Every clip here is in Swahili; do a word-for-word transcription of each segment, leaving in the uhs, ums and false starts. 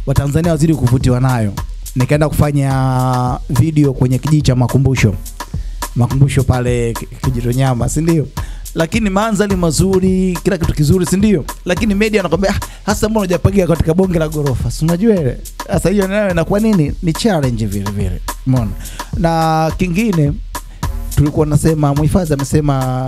Watanzania wazidi kuvutiwa nayo. Nikaenda kufanya video kwenye kijiji cha makumbusho. Makumbusho pale Kijitonyama, si ndio? Lakini mandhari mazuri, kila kitu kizuri, si ndio? Lakini media anakuambia hasa mbona hujapagia katika bonge la gorofa? Si unajua ile. Sasa hiyo nayo inakuwa nini? Ni challenge vile vile. Umeona? Na kingine tulikuwa nasema mhifadhi amesema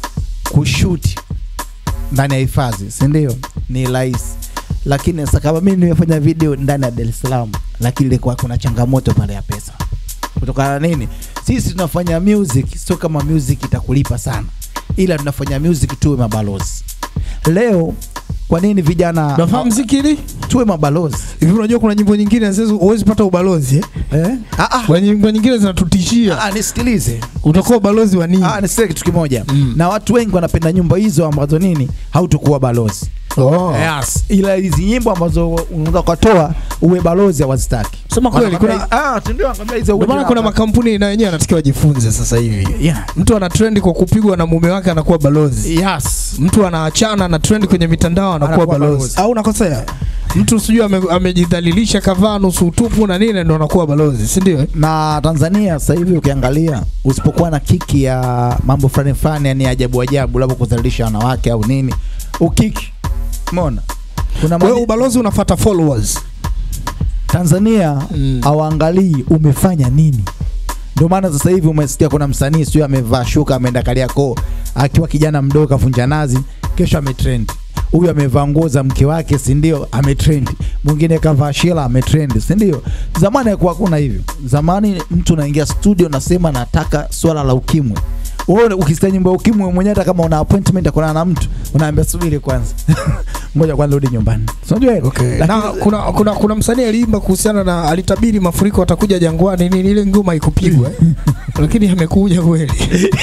kushoot ndani ya hifadhi, si ndio? Ni rahisi. Lakini sasa kama mimi nimefanya video ndani ya Dar es Salaam, lakini ilikuwa kuna changamoto pale ya pesa. Kutokana na nini? Sisi tunafanya music, sio kama music itakulipa sana. Ila tunafanya music tuwe mabalozi. Leo kwa nini vijana tunafahamu muziki ili tuwe mabalozi? Hivi unajua kuna nyimbo nyingine sasa huwezi pata ubalozi eh? Eh? Ah ah. Kwa nyimbo nyingine zinatutishia. Ah, nisikilize. Utakuwa balozi wa nini? Ah, nisikilize kitu kimoja. Mm. Na watu wengi wanapenda nyimbo hizo ambazo nini? Hautakuwa balozi. Oh. Yes. Ila hizi nyimbo ambazo unaweza kutoa uwe balozi hawazitaki. Sema kweli kuna ah ndio nakwambia hizo. Ndio maana kuna makampuni na wenyewe anatakiwa wajifunze sasa hivi. Yeah. Mtu ana trend kwa kupigwa na mume wake anakuwa balozi. Yes. Mtu anaachana na trend kwenye mitandao anakuwa balozi. Au unakosea? Mtu sijui amejidhalilisha kavaa nusu utupu na nini ndio anakuwa balozi, si ndio? Na Tanzania sasa hivi ukiangalia usipokuwa na kiki ya mambo fulani fulani yani ajabu ajabu labda kudhalilisha wanawake au nini, ukiki. Umeona? Kuna wewe ubalozi unafuata followers. Tanzania mm. hawaangalii umefanya nini. Ndio maana sasa hivi umesikia kuna msanii sio amevaa shuka ameenda Kariakoo akiwa kijana mdogo kavunja nazi, kesho ametrend. Huyu amevaa nguo za mke wake, si ndio? Ametrend. Mwingine kavaa shela ametrend, si ndio? Zamani hakuwa kuna hivyo. Zamani mtu anaingia studio nasema nataka swala la ukimwi. Wewe ukisikia nyimbo ya ukimwi mwenyewe hata kama una appointment akona na mtu unaambia subiri kwanza. Ngoja kwanza rudi nyumbani. Unajua hilo? Okay. Na kuna kuna kuna msanii aliimba kuhusiana na alitabiri mafuriko atakuja jangwani nini ile ngoma ikupigwa eh? Lakini amekuja kweli.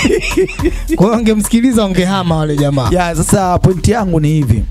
Kwa hiyo angemsikiliza ungehama wale jamaa. Ya sasa point yangu ni hivi.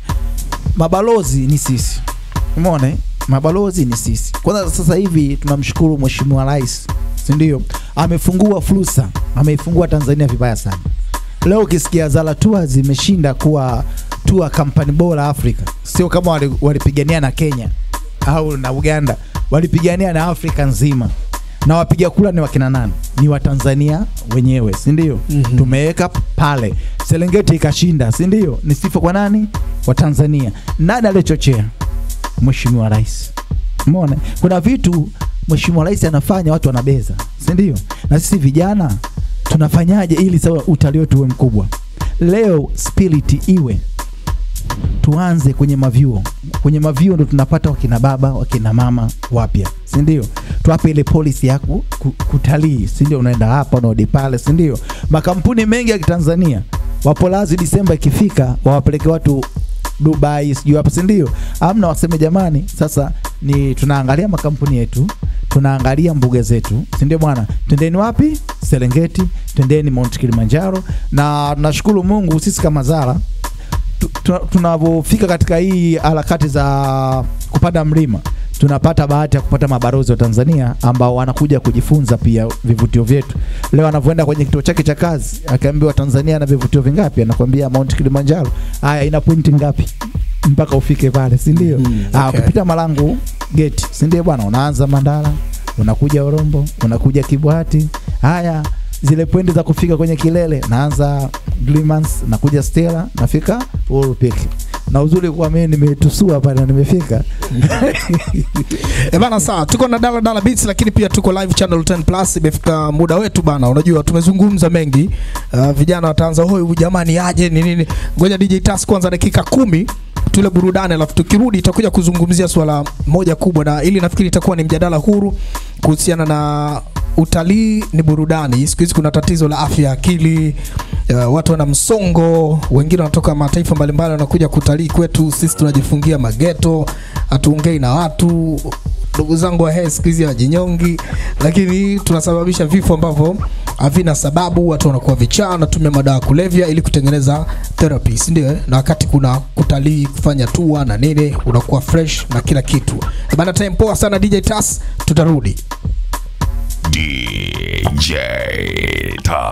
Mabalozi ni sisi. Umeona eh? Mabalozi ni sisi. Kwanza sasa hivi tunamshukuru Mheshimiwa Rais, si ndio? Amefungua fursa, ameifungua Tanzania vibaya sana. Leo ukisikia Zala Tours zimeshinda kuwa tour company bora Afrika. Sio kama walipigania na Kenya au na Uganda, walipigania na Afrika nzima. Na wapiga kula ni wakina nani? Ni wa Tanzania wenyewe, si ndio? Mm -hmm. Tumeweka pale. Serengeti ikashinda, si ndio? Ni sifa kwa nani? Wa Tanzania. Nani alichochea? Mheshimiwa Rais. Umeona? Kuna vitu Mheshimiwa Rais anafanya watu wanabeza, si ndio? Na sisi vijana tunafanyaje ili sawa utalii wetu uwe mkubwa? Leo spirit iwe tuanze kwenye mavyuo. Kwenye mavyuo ndo tunapata wakina baba, wakina mama wapya, si ndio? Tuwape ile policy ya kutalii, si ndio? Unaenda hapa unarudi pale, si ndio? Makampuni mengi ya Tanzania wapo lazi Disemba ikifika wawapeleke watu Dubai, sijui hapa, si ndio? Amna waseme jamani, sasa ni tunaangalia makampuni yetu, tunaangalia mbuga zetu, si ndio bwana? Twendeni wapi? Serengeti, twendeni Mount Kilimanjaro. Na tunashukuru Mungu sisi kama Zara tunavofika katika hii harakati za kupanda mlima, tunapata bahati ya kupata mabalozi wa Tanzania ambao wanakuja kujifunza pia vivutio vyetu. Leo anavyoenda kwenye kituo chake cha kazi, akaambiwa Tanzania na vivutio vingapi, anakuambia Mount Kilimanjaro. Haya, ina point ngapi mpaka ufike pale, si ndio? Mm, okay. Ah, kupita Malangu gate, si ndio bwana? Unaanza Mandala, unakuja Orombo, unakuja Kibwati. Haya, zile pointi za kufika kwenye kilele, naanza Glimans, nakuja Stella, nafika Uhuru Peak. Na uzuri kwa mimi nimetusua pale na nimefika. Eh bana, sawa. Tuko na Dala Dala Beats lakini pia tuko live channel ten plus. Imefika muda wetu bana. Unajua tumezungumza mengi. Uh, vijana wataanza hoi jamani aje ni nini. Ngoja D J Tas kwanza dakika kumi tule burudani, alafu tukirudi itakuja kuzungumzia swala moja kubwa, na ili nafikiri itakuwa ni mjadala huru kuhusiana na utalii ni burudani. Siku hizi kuna tatizo la afya akili, uh, watu wana msongo, wengine wanatoka mataifa mbalimbali wanakuja kutalii kwetu, sisi tunajifungia mageto, hatuongei na watu. Ndugu zangu wa hea siku hizi wajinyongi, lakini tunasababisha vifo ambavyo havina sababu. Watu wanakuwa vichaa na tumia madawa kulevya ili kutengeneza therapy, ndio? Na wakati kuna kutalii, kufanya tour na nini, unakuwa fresh na kila kitu. Bana, time poa sana D J Tas, tutarudi. D J Tas.